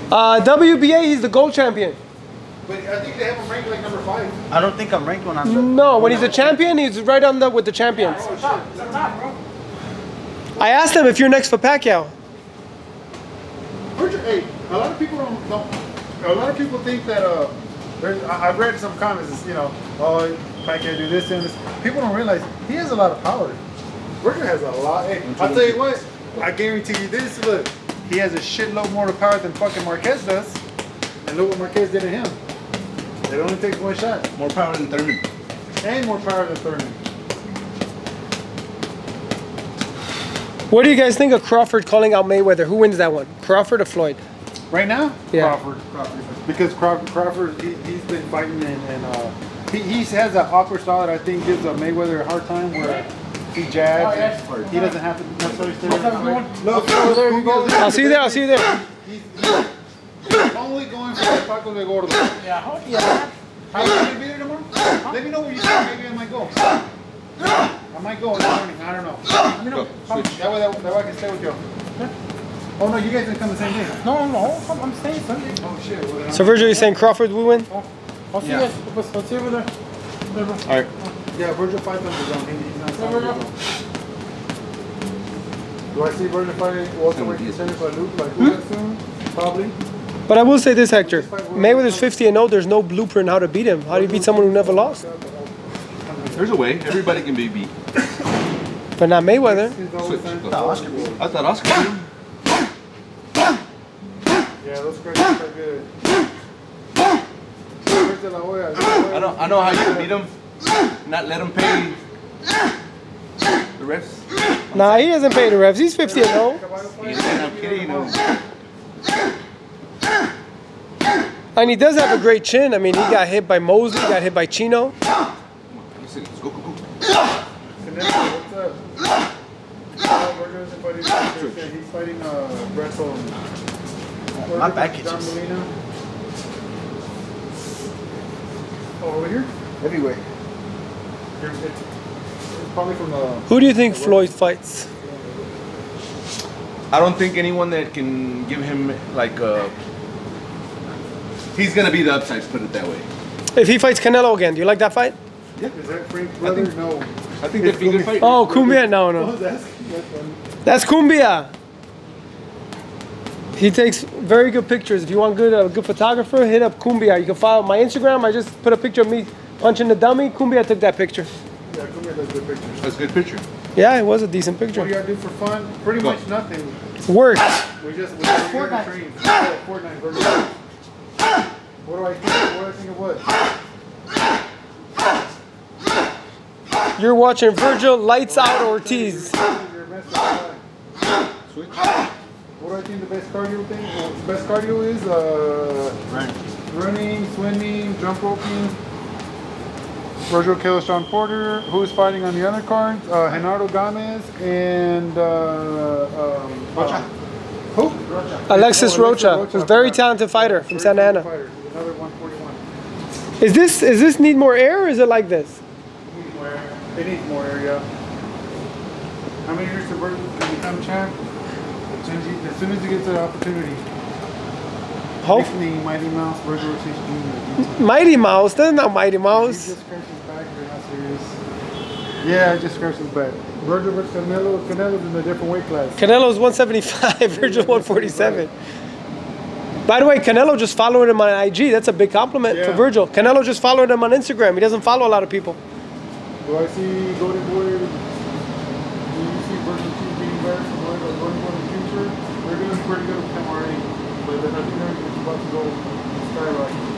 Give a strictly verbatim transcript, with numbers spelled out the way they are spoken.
Uh, W B A, he's the gold champion. But I think they have him ranked like number five. I don't think I'm ranked when I'm. The, no, when he's a champion, he's right on the with the champions. Oh, shit. I asked him if you're next for Pacquiao. Hey, a lot of people don't, don't. A lot of people think that. Uh, there's, I, I've read some comments. You know, oh, Pacquiao do this and this. People don't realize he has a lot of power. Vergil has a lot. Hey, I'll tell you what. I guarantee you this. Look, he has a shitload more of power than fucking Marquez does. And look what Marquez did to him. It only takes one shot. More power than Thurman. And more power than Thurman. What do you guys think of Crawford calling out Mayweather? Who wins that one? Crawford or Floyd? Right now? Yeah. Crawford. Crawford. Because Crawford, Crawford he, he's been fighting and, and uh, he, he has that awkward style that I think gives uh, Mayweather a hard time where he jabs. Oh, yes. He doesn't have to necessarily stay there. Look, there you go. I'll see you there. I'll see you there. He's, he's, he's only going for the Paco de Gordo. Yeah. Yeah. How are you going to be there tomorrow? Let me know where you think. Maybe I might go. I might go in the morning. I don't know. Let me know. That way, that, that way I can stay with you. Oh no, you guys didn't come the same day. No, no, I'm, I'm staying Sunday. Oh shit. Well, so Vergil, you're saying Crawford will win? Oh, I'll see yeah. you guys. I'll see you over there. All right. Yeah, Vergil fights on his own. He's not stopping. Do I see Vergil fighting welterweight contender for Luke like Luke soon? Probably. But I will say this, Hector. Mayweather's fifty and oh. There's no blueprint how to beat him. How do you beat someone who never lost? There's a way. Everybody can be beat. But not Mayweather. I thought Oscar beat him. Yeah, those scratches are good. I know, I know how you can beat him. Not let him pay the refs. Nah, he doesn't pay the refs. He's fifty and oh. I'm kidding, you know. And he does have a great chin. I mean, he got hit by Mosley, he got hit by Chino. Let's go, go, go. What's up? He's fighting uh, Bressel. My back itches. Oh, over here? Heavyweight. It's, it's probably from the... Who do you think Floyd fights? I don't think anyone that can give him like a... He's gonna be the upsides, put it that way. If he fights Canelo again, do you like that fight? Yeah. Is that Frank's brother? I think, no. I think that'd be a good fight. Oh, Cumbia? No, no. Oh, that's, that's funny. That's Cumbia. He takes very good pictures. If you want good a uh, good photographer, hit up Cumbia. You can follow my Instagram. I just put a picture of me punching the dummy. Cumbia took that picture. Yeah, Cumbia does good pictures. That's a good picture. Yeah, it was a decent picture. What do you gotta do for fun? Pretty Go. much nothing. Work. We just we just Fortnite. Train. Yeah, Fortnite. Fortnite. What do I think? What do I think of what? You're watching Vergil Lights Out Ortiz. Switch. What do I think the best cardio thing? Well, the best cardio is uh, Right. running, swimming, jump roping. Vergil kills Sean Porter. Who's fighting on the other card? Uh, Genaro Gomez and uh, um, Rocha. Who? Alexis Oh, Rocha, Rocha. who's a very talented fighter from Very Santa Ana. talented fighter. Another one forty-one. Is this is this need more air or is it like this? It needs more air. It needs more air, yeah. How many years to Vergil to become champ? As soon as he, as soon as he gets the opportunity. Hope. Basically, Mighty Mouse, Vergil Ortiz Junior Mighty Mouse, that's not Mighty He Mouse. just scratched his back, you're not serious. Yeah, I just scratched his back. Vergil versus Canelo. Canelo's in a different weight class. Canelo's one seventy-five, Vergil one forty-seven. By the way, Canelo just followed him on I G. That's a big compliment Yeah. for Vergil. Canelo just followed him on Instagram. He doesn't follow a lot of people. Do I see Golden Boy? Do you see Vergil Ortiz being better from Golden Boy in the future? They're doing pretty good with him already. But I think they're about to go skyrocket.